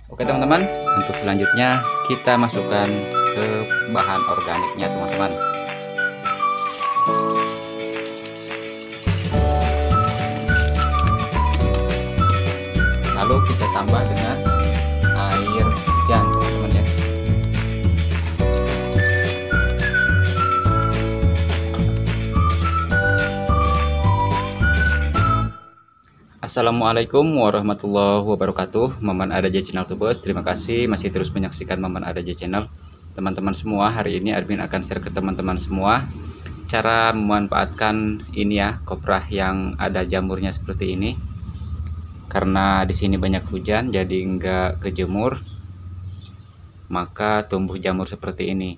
Oke teman-teman, untuk selanjutnya kita masukkan ke bahan organiknya teman-teman. Lalu kita tambah dengan air hujan teman-teman ya. Assalamualaikum warahmatullahi wabarakatuh. Maman Adaja Channel Tubers, terima kasih masih terus menyaksikan Maman Adaja Channel. Teman-teman semua, hari ini admin akan share ke teman-teman semua cara memanfaatkan ini ya, koprah yang ada jamurnya seperti ini. Karena di sini banyak hujan jadi enggak kejemur, maka tumbuh jamur seperti ini.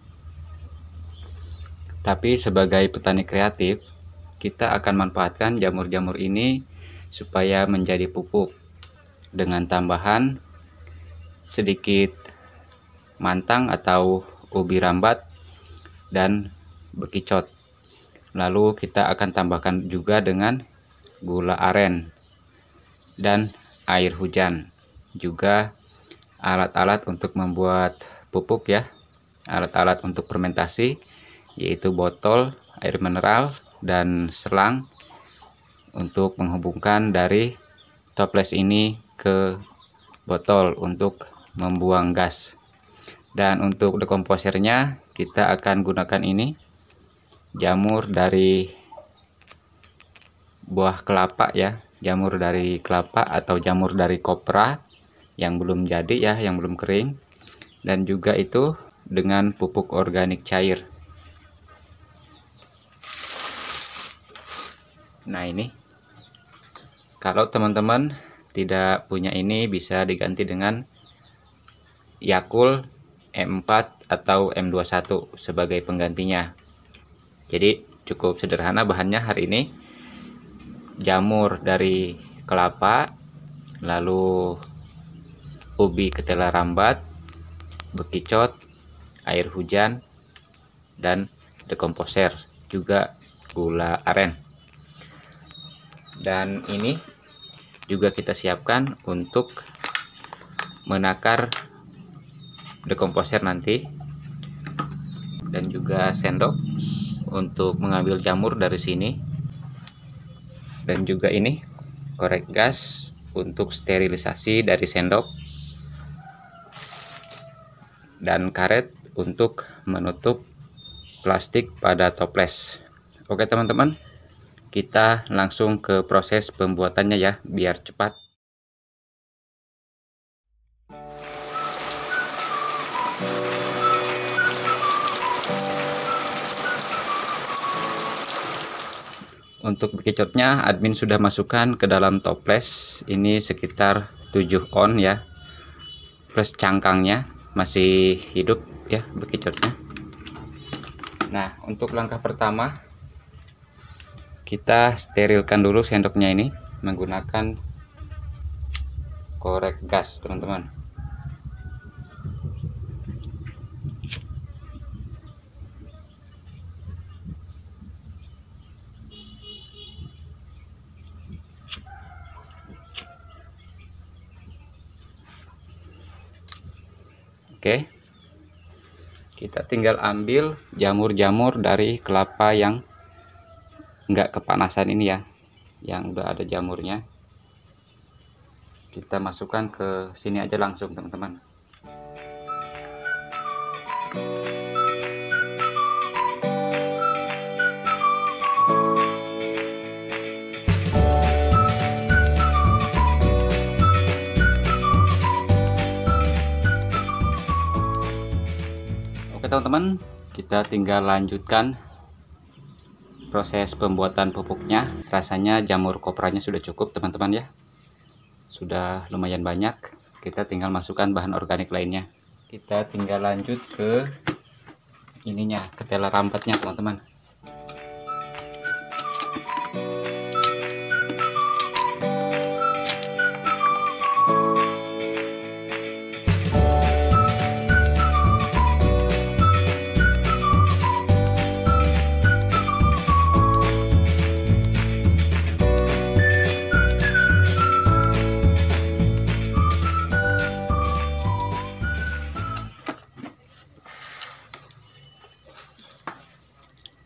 Tapi sebagai petani kreatif, kita akan manfaatkan jamur-jamur ini supaya menjadi pupuk dengan tambahan sedikit mantang atau ubi rambat dan bekicot. Lalu kita akan tambahkan juga dengan gula aren dan air hujan, juga alat-alat untuk membuat pupuk ya, alat-alat untuk fermentasi, yaitu botol air mineral dan selang untuk menghubungkan dari toples ini ke botol untuk membuang gas. Dan untuk dekomposernya kita akan gunakan ini, jamur dari buah kelapa ya, jamur dari kelapa atau jamur dari kopra yang belum jadi ya, yang belum kering, dan juga itu dengan pupuk organik cair. Nah ini, kalau teman-teman tidak punya ini, bisa diganti dengan Yakult M4 atau M21 sebagai penggantinya. Jadi cukup sederhana bahannya hari ini. Jamur dari kelapa, lalu ubi ketela rambat, bekicot, air hujan, dan dekomposer, juga gula aren. Dan ini juga kita siapkan untuk menakar dekomposer nanti, dan juga sendok untuk mengambil jamur dari sini, dan juga ini korek gas untuk sterilisasi dari sendok, dan karet untuk menutup plastik pada toples. Oke teman-teman, kita langsung ke proses pembuatannya ya, biar cepat. Untuk bekicotnya admin sudah masukkan ke dalam toples ini sekitar 7 on ya, plus cangkangnya masih hidup ya bekicotnya. Nah untuk langkah pertama, kita sterilkan dulu sendoknya ini menggunakan korek gas teman-teman. Oke, kita tinggal ambil jamur-jamur dari kelapa yang enggak kepanasan ini ya, yang udah ada jamurnya. Kita masukkan ke sini aja langsung teman-teman. Oke teman-teman, kita tinggal lanjutkan proses pembuatan pupuknya. Rasanya jamur kopranya sudah cukup teman-teman ya, sudah lumayan banyak. Kita tinggal masukkan bahan organik lainnya. Kita tinggal lanjut ke ininya, ketela rambatnya teman-teman.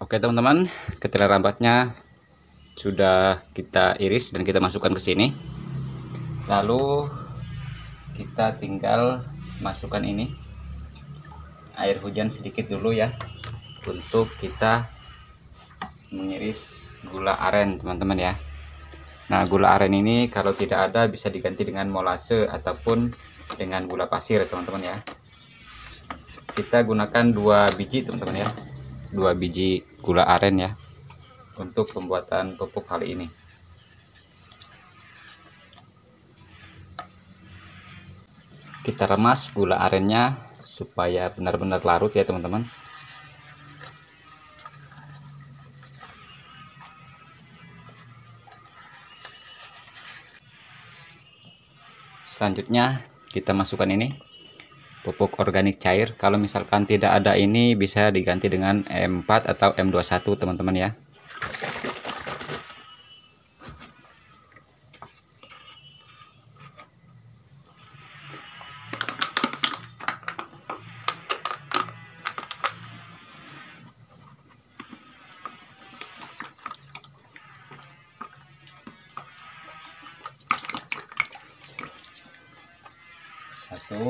Oke teman-teman, kedelai rambatnya sudah kita iris dan kita masukkan ke sini. Lalu kita tinggal masukkan ini air hujan sedikit dulu ya, untuk kita mengiris gula aren teman-teman ya. Nah, gula aren ini kalau tidak ada bisa diganti dengan molase ataupun dengan gula pasir teman-teman ya. Kita gunakan 2 biji teman-teman ya, 2 biji gula aren ya untuk pembuatan pupuk kali ini. Kita remas gula arennya supaya benar-benar larut ya teman-teman. Selanjutnya kita masukkan ini pupuk organik cair. Kalau misalkan tidak ada ini bisa diganti dengan M4 atau M21 teman-teman ya. Satu,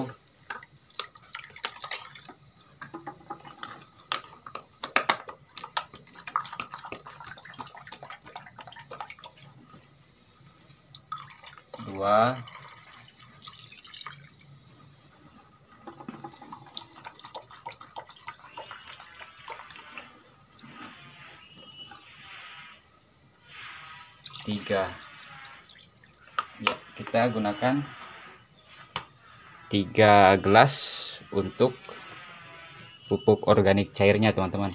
dua, tiga. Ya, kita gunakan 3 gelas untuk pupuk organik cairnya teman-teman.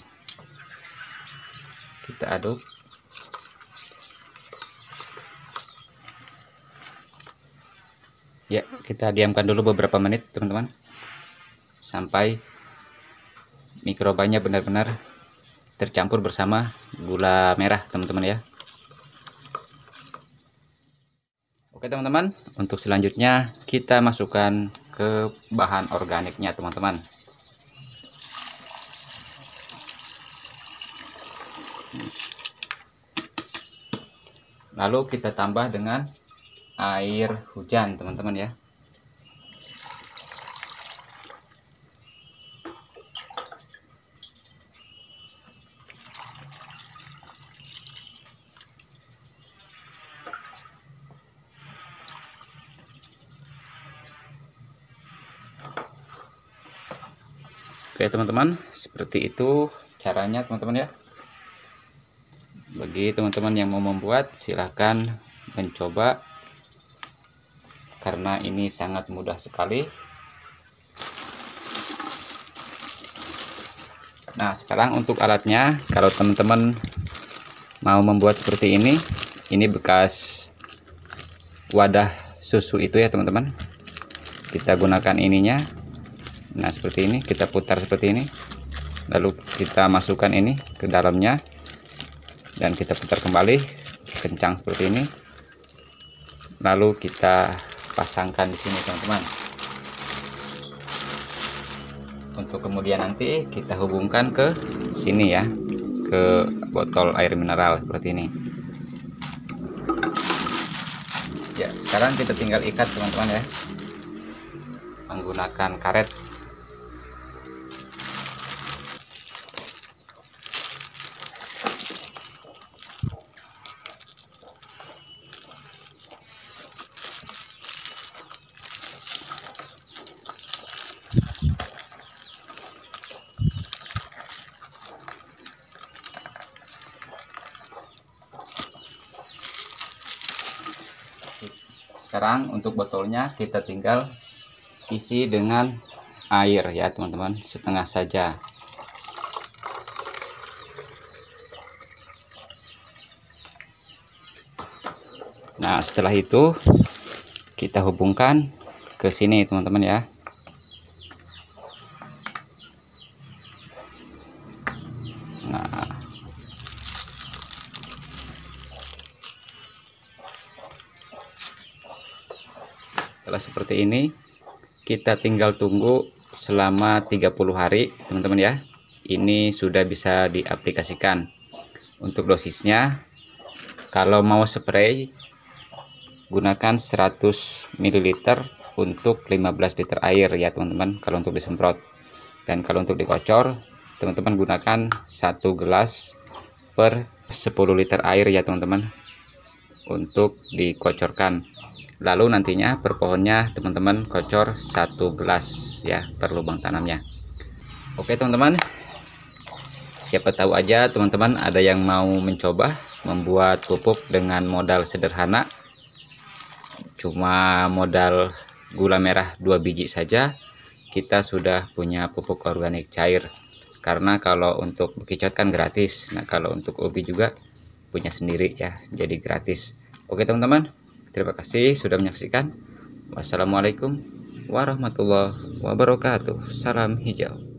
Kita aduk. Ya, kita diamkan dulu beberapa menit teman-teman, sampai mikrobanya benar-benar tercampur bersama gula merah teman-teman ya. Oke teman-teman, untuk selanjutnya kita masukkan ke bahan organiknya teman-teman. Lalu kita tambah dengan air hujan teman-teman ya. Oke teman-teman, seperti itu caranya teman-teman ya. Bagi teman-teman yang mau membuat, silahkan mencoba, karena ini sangat mudah sekali. Nah, sekarang untuk alatnya, kalau teman-teman mau membuat seperti ini bekas wadah susu itu ya teman-teman. Kita gunakan ininya. Nah, seperti ini, kita putar seperti ini, lalu kita masukkan ini ke dalamnya dan kita putar kembali kencang seperti ini, lalu kita pasangkan di sini teman-teman. Untuk kemudian nanti kita hubungkan ke sini ya, ke botol air mineral seperti ini ya. Sekarang kita tinggal ikat teman-teman ya, menggunakan karet. Sekarang untuk botolnya kita tinggal isi dengan air ya teman-teman, setengah saja. Nah, setelah itu kita hubungkan ke sini teman-teman ya. Nah, setelah seperti ini kita tinggal tunggu selama 30 hari teman-teman ya. ini sudah bisa diaplikasikan. Untuk dosisnya, kalau mau spray gunakan 100 ml untuk 15 liter air ya teman-teman, kalau untuk disemprot. Dan kalau untuk dikocor, teman-teman gunakan 1 gelas per 10 liter air ya teman-teman untuk dikocorkan. Lalu nantinya per pohonnya teman-teman kocor 1 gelas ya per lubang tanamnya. Oke teman-teman, siapa tahu aja teman-teman ada yang mau mencoba membuat pupuk dengan modal sederhana, cuma modal gula merah 2 biji saja kita sudah punya pupuk organik cair. Karena kalau untuk bekicot kan gratis, nah kalau untuk ubi juga punya sendiri ya, jadi gratis. Oke teman-teman, terima kasih sudah menyaksikan. Wassalamualaikum warahmatullahi wabarakatuh. Salam hijau.